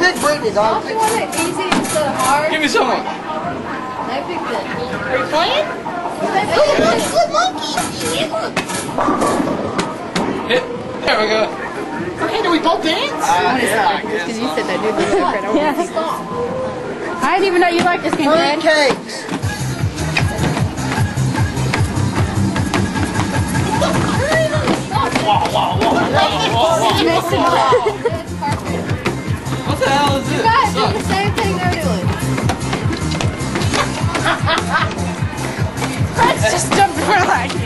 pick Brittany, dog. Don't you want it easy instead of hard? Give me someone. I picked it. Are you playing? Good monkey. Hit. There we go. Okay, do we both dance? Yeah, I guess. Because you said that dude was different. Yeah. I didn't even know you liked this game, Fred. Cakes. What the hell is this? You guys do the same thing they're doing. Fred's just jumping around like